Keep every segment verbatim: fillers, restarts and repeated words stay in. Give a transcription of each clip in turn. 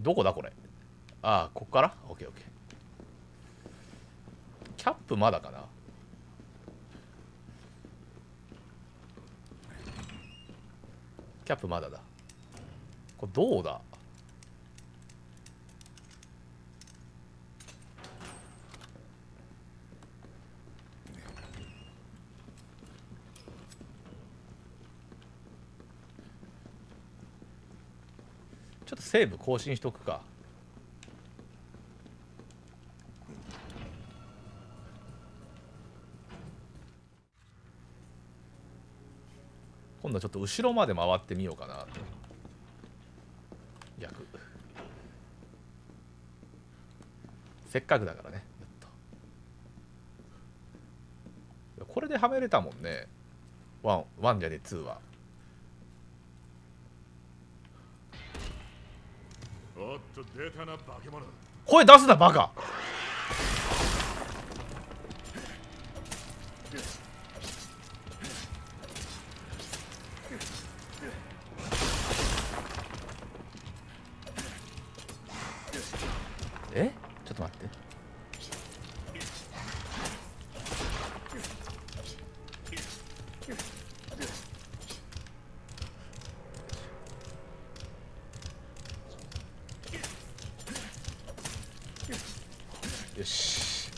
どこだこれ。ああ、こっから ?オッケーオッケー。キャップまだかな。キャップまだだ。これどうだ。ちょっとセーブ更新しとくか。今度はちょっと後ろまで回ってみようかなと。逆。せっかくだからね。これではめれたもんね。ワン、ワンじゃねえ、ツーは。 おっと出たな化け物。 声出すなバカ。え、ちょっと待って。よし。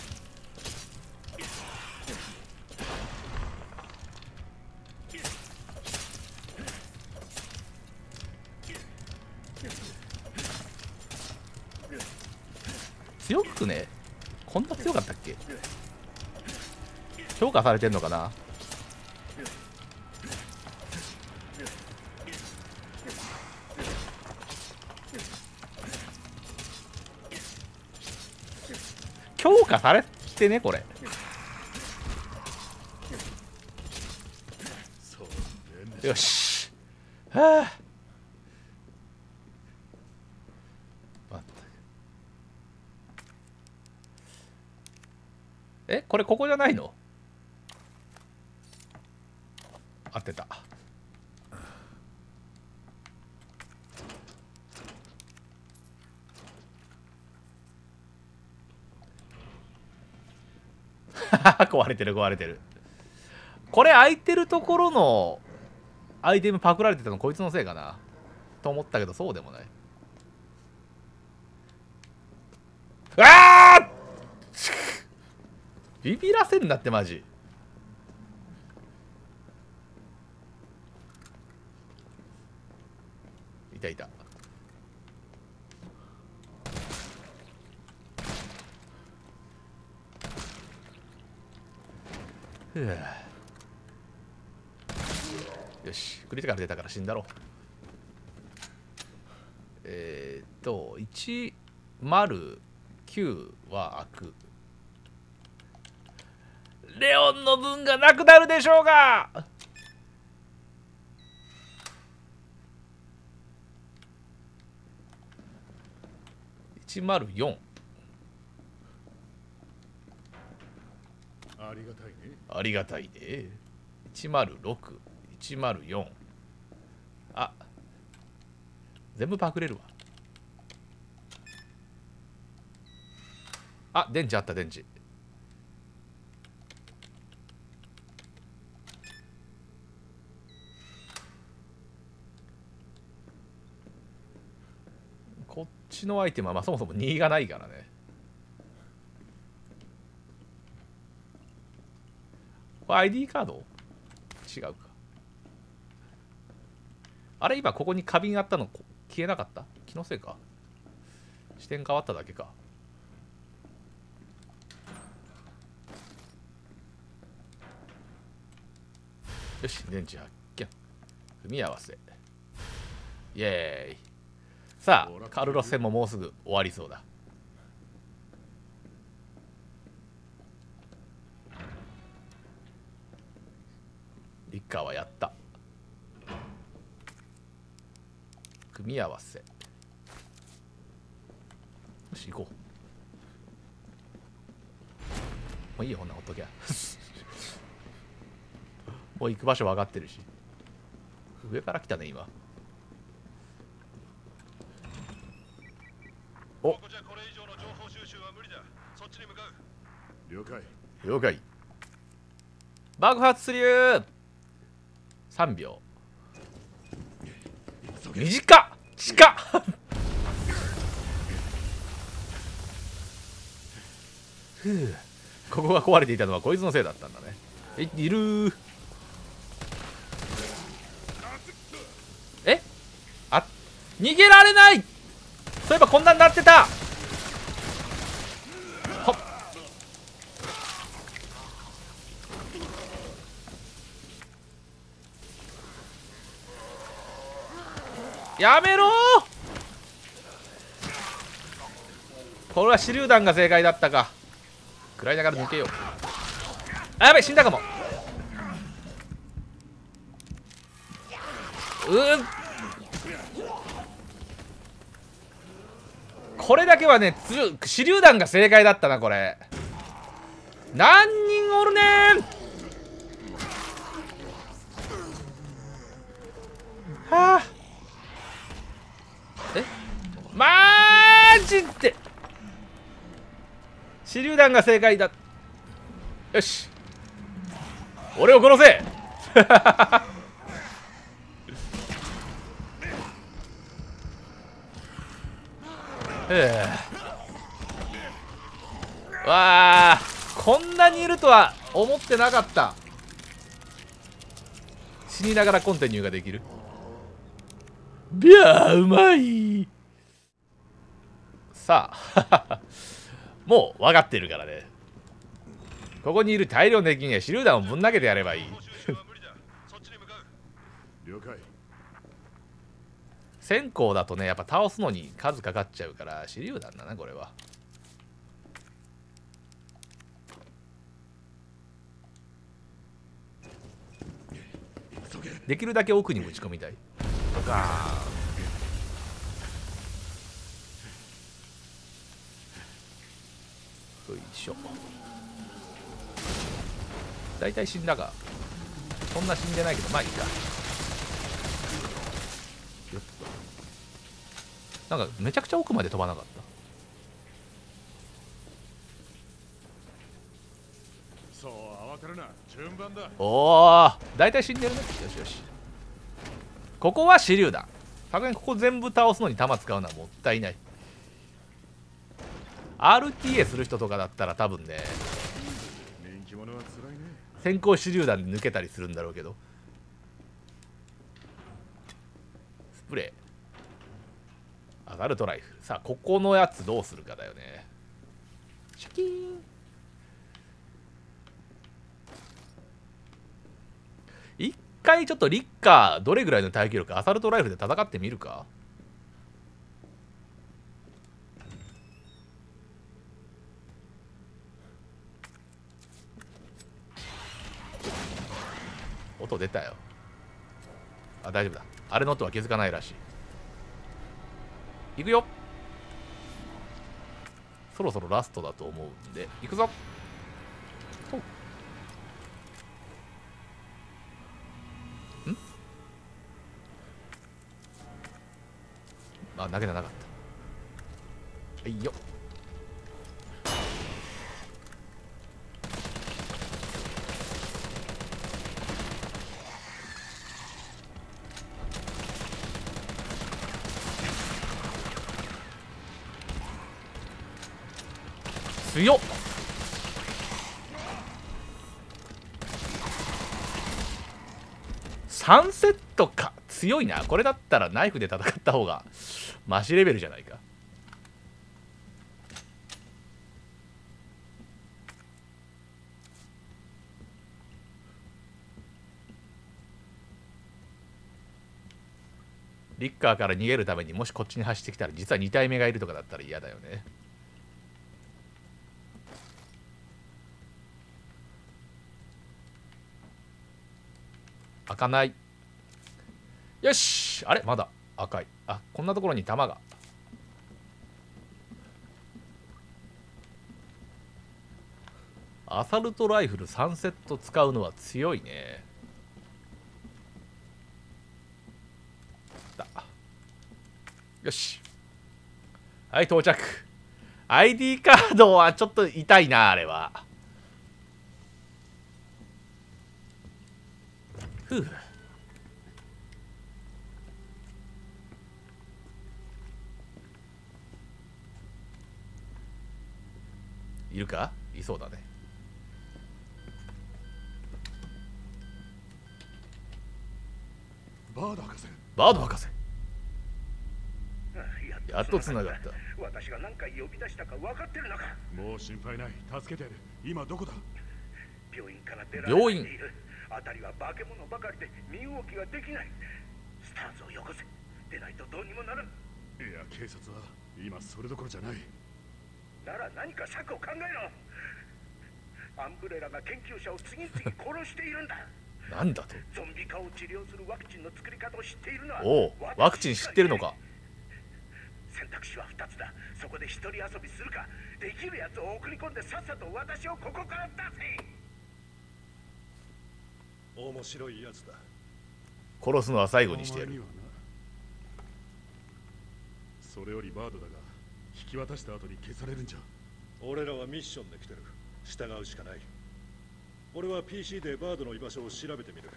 強くね。こんな強かったっけ。評価されてんのかな。評価されてねこれ。よし。はあ。え、これここじゃないの？合ってた。壊れてる壊れてる。これ空いてるところのアイテムパクられてたのこいつのせいかなと思ったけど、そうでもない。ああビビらせんなってマジ。いたいた。ふう。よし、クリティカル出たから死んだろ。えー、っといちまるきゅうは開く。レオンの分がなくなるでしょうが。いちまるよん。 ありがたいね。 ありがたいね。いちまるろく、いちまるよん。あ、全部パクれるわ。あ、電池あった電池。こっちのアイテムはまあそもそもにがないからね。これ アイディー カード違うか。あれ今ここに花瓶あったの消えなかった？気のせいか。視点変わっただけか。よし、電池発見。組み合わせ。イエーイ。さあ、カルロス戦ももうすぐ終わりそうだ。リッカーはやった。組み合わせ。よし、行こう。もういいよ、こんなほっときゃ。もう行く場所分かってるし。上から来たね、今。 おここじゃこれ以上の情報収集は無理だ。そっちに向かう。了解。 了解。爆発するさんびょう。短っ近っふう、ここが壊れていたのはこいつのせいだったんだね。え、いるー。えあ、逃げられない。そういえばこんなになってた。ほっ、やめろー。これは手榴弾が正解だったか。食らいながら抜けよう。あ、やべ、死んだかも。うん、これだけはね、つ手榴弾が正解だったな。これ何人おるねん。はあ、え、マジで手榴弾が正解だ。よし、俺を殺せわあ、こんなにいるとは思ってなかった。死にながらコンティニューができる。ビャーうまい。さあもう分かってるからね。ここにいる大量の敵には手榴弾をぶん投げてやればいい了解。 線香だとね、やっぱ倒すのに数かかっちゃうから手榴弾だな、これは。できるだけ奥にぶち込みたい。ガーン。よいしょ。だいたい死んだが、そんな死んでないけど、まあいいか。よっと。なんかめちゃくちゃ奥まで飛ばなかった。 そう慌てるな、順番だ。 おお、だいたい死んでるね。よしよし。ここは手榴弾。さすがにここ全部倒すのに弾使うのはもったいない。 アールティーエー する人とかだったら多分ね、 人気者は辛いね。 先行手榴弾で抜けたりするんだろうけど。スプレー、アサルトライフル。さあここのやつどうするかだよね。シャキーン。一回ちょっとリッカーどれぐらいの耐久力、アサルトライフルで戦ってみるか。音出たよ。あ、大丈夫だ。あれの音は気づかないらしい。行くよ。そろそろラストだと思うんで行くぞ。ん、あ、投げてなかった。はいよ。強っ。さんセットか。強いな。これだったらナイフで戦った方がマシレベルじゃないか。リッカーから逃げるためにもしこっちに走ってきたら実はに体目がいるとかだったら嫌だよね。開かない。よし、あれまだ赤い。あ、こんなところに弾が。アサルトライフルさんセット使うのは強いね。だよし、 はい到着。 アイディー カードはちょっと痛いなあれは。ふう。いるか？いそうだね。 バード博士。 バード博士。 やっとつながった。私が何回呼び出したか分かってるのか。 もう心配ない。助けてやる。今どこだ？ 病院から出られている。辺りは化け物ばかりで身動きができない。スターズをよこせ。出ないとどうにもならん。いや、警察は今それどころじゃない。 なら何か策を考えろ。アンブレラが研究者を次々殺しているんだ。 なんだと？ ゾンビ化を治療するワクチンの作り方を知っているのは。 おお、ワクチン知ってるのか。 選択肢はふたつだ。そこで一人遊びするか、できるやつを送り込んでさっさと私をここから出せ。 面白いやつだ。 殺すのは最後にしてやる。 それよりバードだが、引き渡した後に消されるんじゃ。俺らはミッションで来てる。従うしかない。俺は ピーシー でバードの居場所を調べてみる。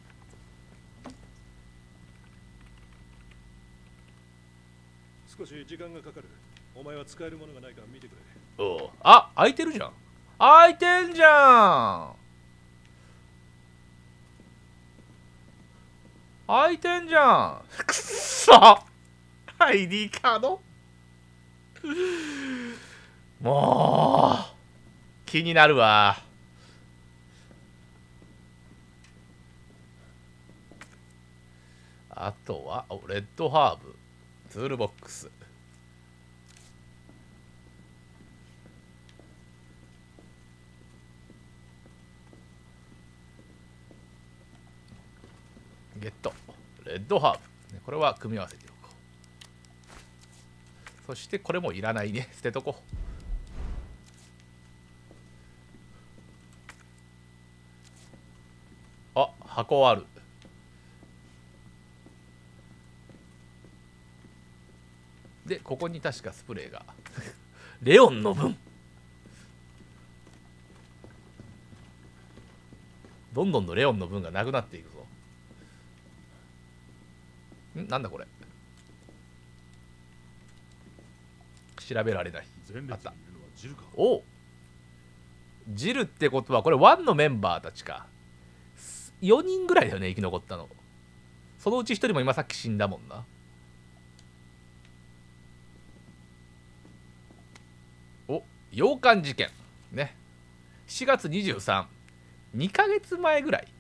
少し時間がかかる。お前は使えるものがないか見てくれ。 おお、あ、開いてるじゃん。開いてんじゃん。開いてんじゃん。くっそ アイディー カードもう気になるわ。あとはレッドハーブツールボックス。ゲットレッドハーブ、これは組み合わせておこう。そしてこれもいらないね、捨てとこう。あ、箱ある。でここに確かスプレーがレオンの分。どんどんのレオンの分がなくなっていくぞ。んなんだこれ。調べられない。あった。おお、ジルってことはこれワンのメンバーたちか。よにんぐらいだよね生き残ったの。そのうちひとりも今さっき死んだもんな。お、洋館事件ね。しがつにじゅうさん、にかげつまえぐらい。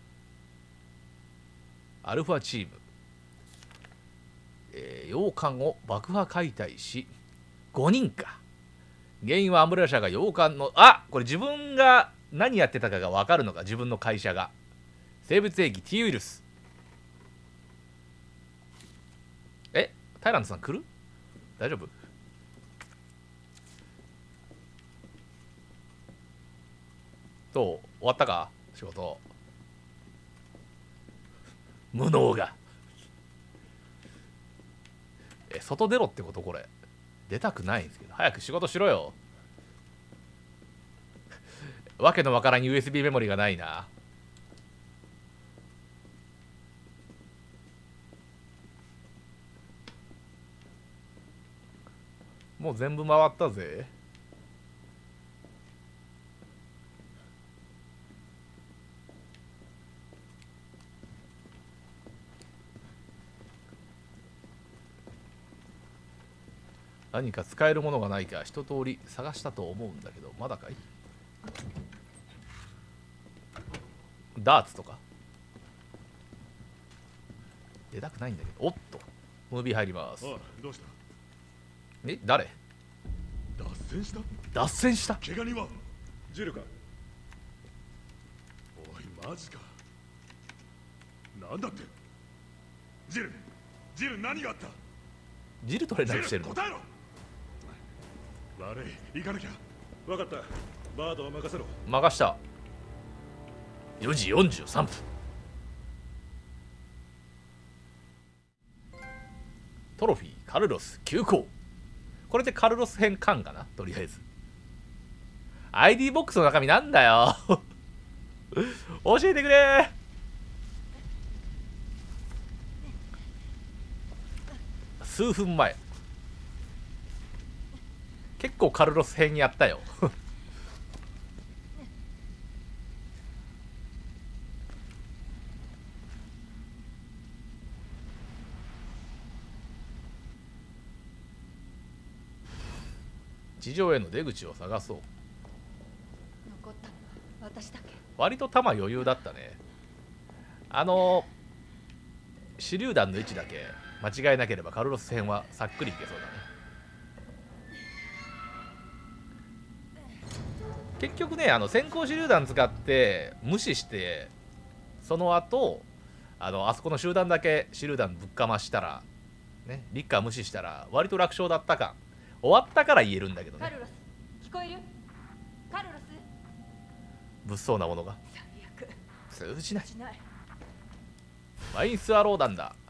アルファチーム、えー、洋館を爆破解体しごにんか。原因はアンブレラ社が洋館の、あ、これ自分が何やってたかが分かるのか。自分の会社が生物兵器 T ウイルス。え、タイランドさん来る？大丈夫？どう？終わったか仕事。無能が。え、外出ろってこと？これ出たくないんですけど、早く仕事しろよ。わけのわからん ユーエスビー メモリがないな。もう全部回ったぜ。何か使えるものがないか一通り探したと思うんだけど、まだかい？ダーツとか出たくないんだけど。おっと、ムービー入ります。 ああ、どうした？ え、誰？ 脱線した？ 脱線した？ 怪我人は？ジルか？おい、マジか。なんだって？ジル、ジル何があった？ ジルトレーナーしてるの？ 答えろ。悪い、行かなきゃ。分かった、バードは任せろ。 任した。よじよんじゅうさんぷん。トロフィーカルロス急行。 これでカルロス編かんかな、とりあえず。アイディー ボックスの中身なんだよ教えてくれ。数分前。結構カルロス編やったよ地上への出口を探そう。 残ったのは私だけ。 割と弾余裕だったね。あの手榴弾の位置だけ間違えなければカルロス編はさっくりいけそうだね。結局ね、あの先行手榴弾使って無視して、その後あのあそこの集団だけ手榴弾ぶっかましたらね、リッカー無視したら割と楽勝だった感。終わったから言えるんだけどね。 カルロス、聞こえる？カルロス？ 物騒なものが最悪。 通じない。 しない。 マインスワロー弾だ。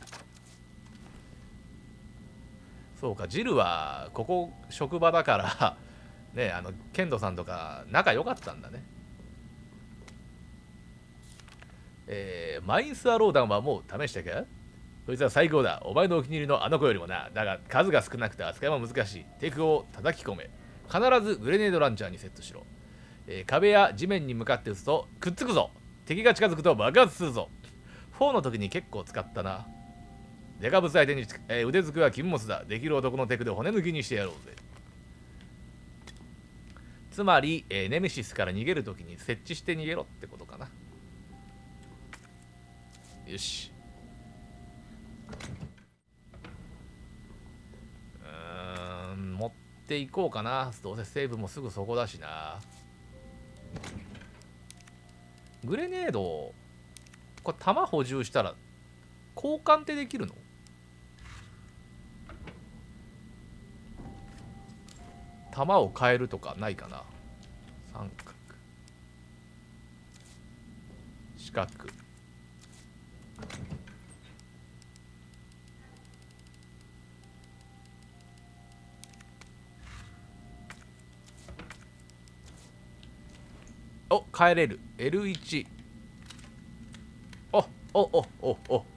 そうか、ジルはここ職場だからね、あのケンドさんとか仲良かったんだね。えー、マインスワロー弾はもう試したか？そいつは最高だ。お前のお気に入りのあの子よりもな。だが数が少なくて扱いも難しい。テクを叩き込め。必ずグレネードランチャーにセットしろ。えー、壁や地面に向かって撃つとくっつくぞ。敵が近づくと爆発するぞ。フォーの時に結構使ったな。デカブツ相手に、えー、腕づくは禁物だ。できる男のテクで骨抜きにしてやろうぜ。つまり、えー、ネメシスから逃げる時に設置して逃げろってことかな。よし。うーん、持っていこうかな。どうせセーブもすぐそこだしな。グレネード、これ弾補充したら交換ってできるの？弾を変えるとかないかな。三角、四角、お、変えれる。 エルワン。 おおおおお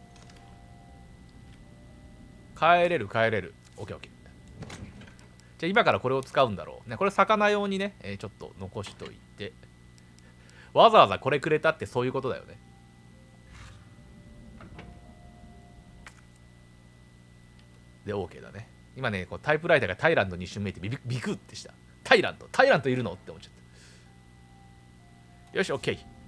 変えれる変えれる。 オーケーオーケー。 じゃあ今からこれを使うんだろうね。これ魚用にね、えー、ちょっと残しといて。わざわざこれくれたってそういうことだよね。で オーケー だね。今ね、こうタイプライターがタイラントに一瞬見えてビビビクってした。タイラントタイラントいるのって思っちゃった。よし オーケー。